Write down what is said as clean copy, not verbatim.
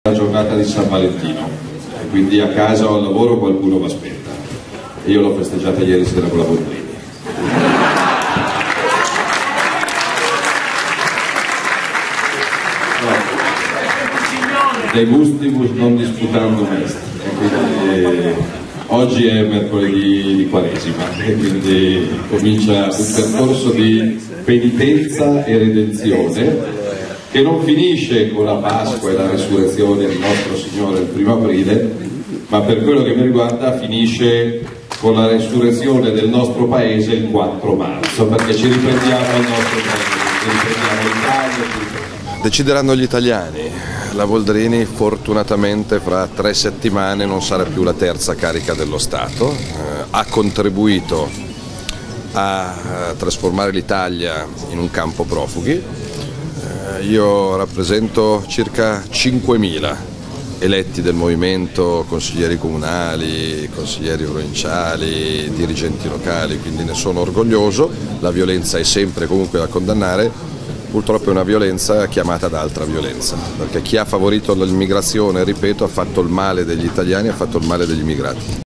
La giornata di San Valentino e quindi a casa o al lavoro qualcuno mi aspetta e io l'ho festeggiata ieri sera con la Boldrini. De gustibus non disputandum est, quindi oggi è mercoledì di Quaresima e quindi comincia un percorso di penitenza e redenzione che non finisce con la Pasqua e la resurrezione di nostro Signore il 1° aprile, ma per quello che mi riguarda finisce con la resurrezione del nostro paese il 4 marzo, perché ci riprendiamo il nostro paese, ci riprendiamo l'Italia. Decideranno gli italiani. La Boldrini fortunatamente fra 3 settimane non sarà più la terza carica dello Stato, ha contribuito a trasformare l'Italia in un campo profughi. Io rappresento circa 5.000 eletti del movimento, consiglieri comunali, consiglieri provinciali, dirigenti locali, quindi ne sono orgoglioso. La violenza è sempre comunque da condannare, purtroppo è una violenza chiamata ad altra violenza, perché chi ha favorito l'immigrazione, ripeto, ha fatto il male degli italiani, ha fatto il male degli immigrati.